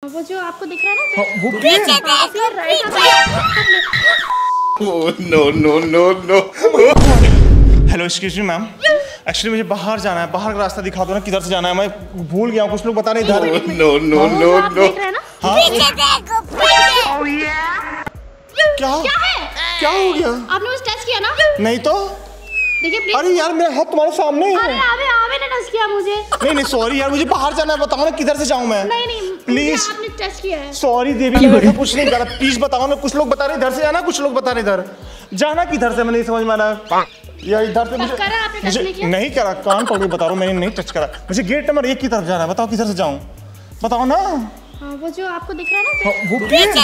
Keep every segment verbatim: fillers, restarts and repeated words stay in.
वो जो आपको दिख रहा है ना वो no no no no. Hello excuse me ma'am, actually मुझे बाहर जाना है, बाहर का रास्ता दिखा दो ना, किधर से जाना है, मैं भूल गया हूँ, कुछ लोग बता रहे इधर। No no no no. क्या क्या है? क्या हो गया? आपने मुझे टच किया ना? नहीं तो देखिए प्लीज। अरे यार मेरा हाथ तुम्हारे सामने है। अरे आवे आवे ने टच किया मुझे। नहीं नहीं सॉरी यार, मुझे बाहर जाना है, बताओ ना किधर से जाऊं मैं। नहीं नहीं प्लीज आपने टच किया है। सॉरी देवी, मैंने ऐसा कुछ नहीं करा, प्लीज बताओ ना। कुछ लोग बता रहे इधर से जाना, कुछ लोग बता रहे इधर जाना, किधर से मैं नहीं समझ में आ रहा यार। इधर से मुझे करा आपने टच नहीं किया? नहीं करा, कान पकड़ के बता रहा हूँ, मैंने नहीं टच करा। मुझे गेट नंबर एक की तरफ जाना है, बताओ किधर से जाऊँ, बताओ ना। हाँ वो जो आपको दिख रहा है ना वो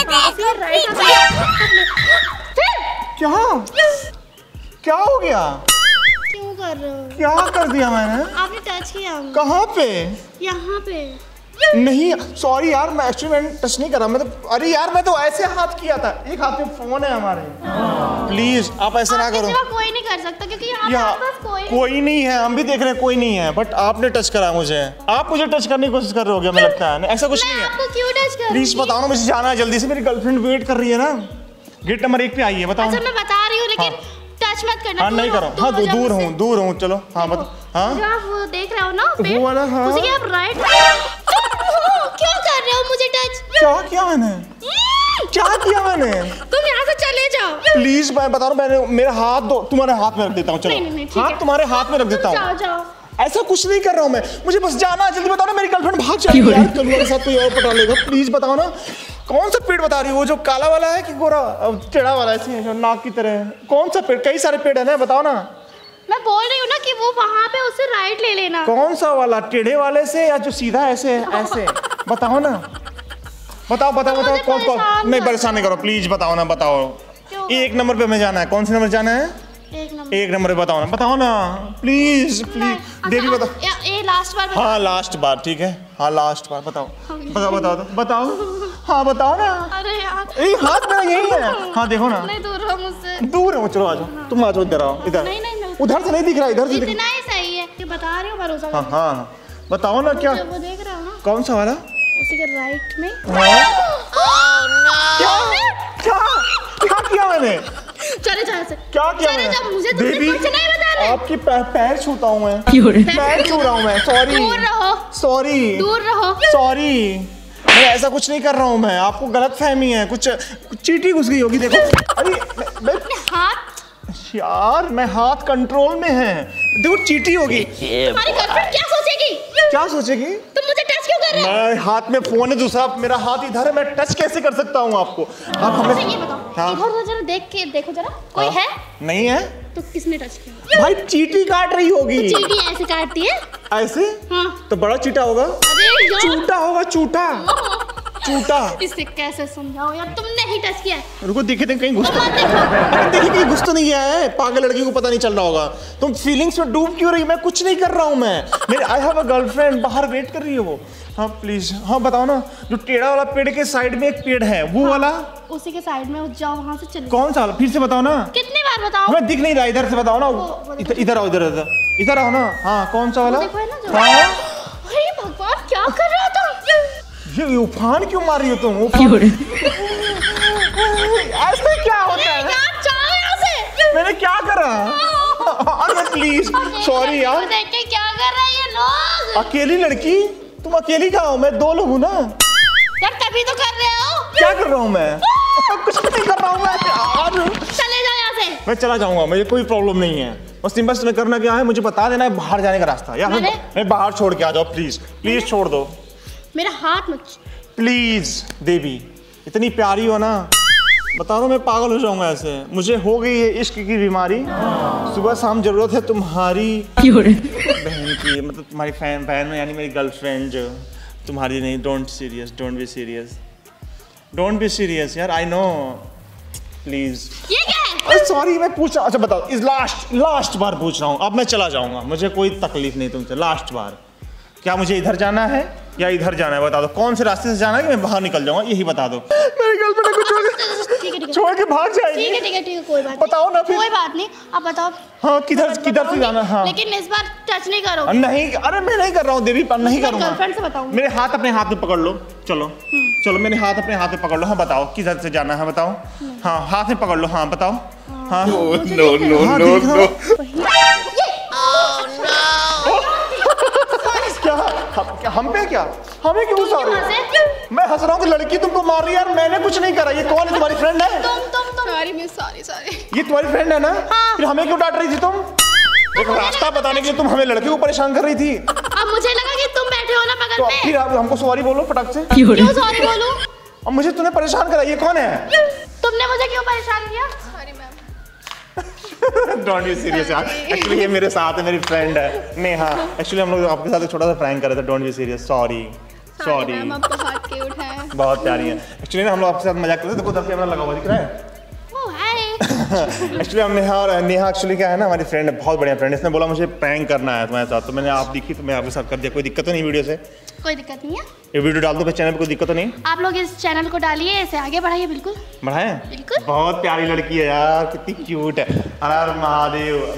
क्या क्या हो गया? क्यों कर रहे हो? क्या कर दिया मैंने? आपने टच किया। कहाँ पे? यहाँ पे। नहीं सॉरी यार, मैं एक्चुअली मैंने टच नहीं करा, मैं तो अरे यार मैं तो ऐसे हाथ किया था, एक हाथ में फोन है हमारे। प्लीज आप ऐसे ना करो। कोई नहीं कर सकता क्योंकि यहाँ पे आसपास कोई कोई नहीं है, हम भी देख रहे हैं कोई नहीं है, बट आपने टच करा मुझे, आप मुझे टच करने की कोशिश कर रहे हो, मुझे लगता है ऐसा कुछ नहीं है। आपको क्यों टच कर? प्लीज बताओ ना, मुझे जाना है जल्दी से, मेरी गर्लफ्रेंड वेट कर रही है ना, गेट नंबर एक पे आई है, बताओ। अच्छा मैं बता रही हूँ लेकिन टच मत करना। हाँ नहीं करो, हाँ दूर हूँ दूर हूँ, चलो हाँ बताओ। हाँ आप वो देख रहे हो ना वो वाला, हाँ उसी के आप राइट क्यों कर रहे हो मुझे टच? क्या किया मैंने? क्या किया मैंने? तुम यहाँ से चले जाओ प्लीज। मैं बता रहा हूँ, मैंने मेरा हाथ दो तुम्हारे हाथ में रख देता हूँ, चलो नहीं, नहीं, ठीक हाथ है। तुम्हारे हाथ में रख देता हूँ। जाओ जाओ। ऐसा कुछ नहीं कर रहा हूँ मैं, मुझे बस जाना है, जल्दी बताओ ना, मेरी गर्लफ्रेंड भाग जाएगी यार, कलुआ के साथ कोई और पटा लेगा, प्लीज बताओ ना। कौन सा पेड़ बता रही हो, वो जो काला वाला है कि गोरा टेढ़ा वाला ऐसे जो नाक की तरह, कौन सा पेड़? कई सारे पेड़ है ना, बताओ ना। मैं बोल रही हूँ ना कि वो वहाँ पे उससे राइट ले लेना। कौन सा वाला, टेढ़े वाले से या जो सीधा ऐसे ऐसे? बताओ ना, बताओ बताओ बताओ कौन कौन। नहीं परेशान नहीं करो प्लीज, बताओ ना, बताओ। एक नंबर पे हमें जाना है, कौन से नंबर जाना है? एक नंबर। एक नंबर पे बताओ ना, बताओ ना प्लीज प्लीज। देवी बताओ। ये लास्ट बार। हाँ लास्ट बार, ठीक है, हाँ लास्ट बार बताओ, बताओ बताओ बताओ, हाँ बताओ ना। अरे यार ए हाथ मेरा यही है, हाँ देखो ना। नहीं दूर रहो मुझसे। दूर हो, चलो आ जाओ, तुम आ जाओ इधर आओ, इधर। नहीं नहीं नहीं उधर से नहीं दिख रहा, इधर से दिख। इतना ही सही है कि बता रही हूँ, भरोसा हाँ हाँ बताओ ना क्या। वो देख रहा हो ना, कौन सा वाला? उसी के राइट में। क्या क्या क्या किया मैंने? चले जा से। क्या किया चले जा, मुझे मैंने? तुमसे कुछ नहीं बताना। आपकी पैर छूता हूँ मैं, पैर छू रहा हूँ मैं, सॉरी दूर रहो, सॉरी दूर रहो, सॉरी। मैं ऐसा कुछ नहीं कर रहा हूँ मैं, आपको गलत फहमी है, कुछ कुछ चींटी घुस गई होगी, देखो। अरे मैं हाथ यार, मैं हाथ कंट्रोल में है, देखो चींटी होगी। तुम्हारी गर्लफ्रेंड क्या सोचेगी? क्या सोचेगी? तुम मुझे टच क्यों कर रहे हो? मैं हाथ में फोन है, दूसरा मेरा हाथ इधर है, मैं टच कैसे कर सकता हूँ आपको? आप हमें ये बताओ, हाँ? इधर उधर जरा देख के देखो जरा, कोई हाँ? है? नहीं है तो किसने टच किया? भाई, चींटी काट रही होगी। तो चींटी ऐसे काटती है? ऐसे? हाँ। तो बड़ा चीटा होगा। अरे यार चूटा होगा, चूटा चूटा। इसे कैसे समझाओ यार, तुमने ही टच किया है। रुको देखे थे, कहीं घुस तो मत देखो। अरे देखिए कहीं घुस तो नहीं गया है, पागल लड़की को पता नहीं चल रहा होगा। तुम फीलिंग्स में डूब क्यों रही? मैं कुछ नहीं कर रहा हूँ, मैं मेरे आई हैव अ गर्लफ्रेंड, बाहर वेट कर रही है वो। हाँ प्लीज, हाँ बताओ ना, जो टेढ़ा वाला पेड़ के साइड में एक पेड़ है, वो हाँ, वाला उसी के साइड में जाओ, वहाँ से चले। कौन सा? फिर से बताओ ना, कितनी बार बताओ? हमें दिख नहीं रहा, इधर से बताओ ना। इधर इधर आओ, इधर इधर इधर आओ ना। हाँ कौन सा वाला? देखो है ना जो। हाँ अरे भगवान क्या कर रहा था? ये उफान क्यों मार रही हो तुम? उफान ऐसे क्या होता है? यार जाओ यहाँ से। मैंने क्या करा? अरे प्लीज सॉरी यार। देख के क्या कर रहे हैं ये लोग? अकेली लड़की, तुम अकेली कहाँ हो? मैं दो लोग हूँ ना यार तभी तो कर रहे हो। क्या कर रहा हूँ मैं? कुछ नहीं कर रहा हूँ मैं यार। चले जाओ यहाँ से। मैं चला जाऊंगा, मुझे कोई प्रॉब्लम नहीं है, बस सिंपल से करना क्या है, मुझे बता देना है बाहर जाने का रास्ता, या मैं, मैं बाहर छोड़ के आ जाओ, प्लीज प्लीज छोड़ दो, मेरा हाथ मत। प्लीज। देवी इतनी प्यारी हो ना, बता रहा हूँ मैं पागल हो जाऊंगा ऐसे, मुझे हो गई है इश्क की बीमारी, सुबह शाम जरूरत है तुम्हारी बहन की, मतलब तुम्हारी फैन बहन यानी मेरी गर्लफ्रेंड जो तुम्हारी नहीं। Don't serious, don't be serious, don't be serious यार, आई नो, प्लीज। ये क्या है? अरे सॉरी मैं पूछ रहा, अच्छा बताओ, इस लास्ट लास्ट बार पूछ रहा हूँ, अब मैं चला जाऊंगा, मुझे कोई तकलीफ नहीं तुमसे, लास्ट बार। क्या मुझे इधर जाना है या इधर जाना है, बता दो, कौन से रास्ते से जाना है कि मैं बाहर निकल जाऊंगा, यही बता दो। मेरी गर्लफ्रेंड को छोड़ के छोड़ के भाग जाएगी। ठीक है ठीक है ठीक है, कोई बात बताओ ना फिर। कोई बात नहीं, अब बताओ। हाँ किधर किधर से जाना? हाँ लेकिन इस बार टच नहीं करो। नहीं, अरे मैं नहीं कर रहा हूँ देवी, पर नहीं करूँगा। गर्लफ्रेंड से बताऊंगी। मेरे हाथ अपने हाथ में पकड़ लो, चलो चलो मेरे हाथ अपने हाथ में पकड़ लो। हाँ बताओ किधर से जाना है बताओ। हाँ हाथ में पकड़ लो। हाँ बताओ। हाँ नो नो हाँ, नो देखना। नो क्या हम, क्या हम पे क्या हमें क्यों सॉरी? मैं हंस रहा हूँ कि लड़की तुमको मार रही है यार, मैंने कुछ नहीं करा। ये कौन है? तुम्हारी फ्रेंड है? तुम तुम तुम सॉरी मिस सॉरी सॉरी। ये तुम्हारी फ्रेंड है ना? हाँ। फिर हमें क्यों डांट रही थी तुम? एक रास्ता बताने के लिए तुम हमें लड़के को परेशान कर रही थी। अब मुझे लगा कि तुम बैठे हो ना तो बगल में। फिर आप हमको सॉरी बोलो फटक से। क्यों सॉरी बोलूं? अब मुझे तूने परेशान करा। ये कौन है? तुमने मुझे क्यों परेशान किया? Sorry ma'am. Don't be serious यार। एक्चुअली ये मेरे साथ है, मेरी फ्रेंड है नेहा। एक्चुअली हम लोग आपके साथ एक छोटा सा प्रैंक कर रहे थे। Don't be serious. Sorry sorry. Ma'am आपको हाथ के उठाए। बहुत प्यारी है। एक्चुअली ना हम लोग आपके साथ मजाक कर रहे थे। देखो उधर कैमरा लगा हुआ दिख रहा है। ओह हाय। एक्चुअली हम नेहा और नेहा एक्चुअली क्या है ना, हमारी फ्रेंड है, बहुत बढ़िया फ्रेंड। इसने बोला मुझे प्रैंक करना है तुम्हारे साथ, तो मैंने आप दिखी तो मैं आपके साथ कर दिया। कोई दिक्कत तो नहीं वीडियो से? कोई दिक्कत नहीं है। ये वीडियो डाल दो चैनल पे, कोई दिक्कत तो नहीं? आप लोग इस चैनल को डालिए, इसे आगे बढ़ाइए। बिल्कुल बढ़ाए। बिल्कुल। बहुत प्यारी लड़की है यार, कितनी क्यूट है। हर हर महादेव।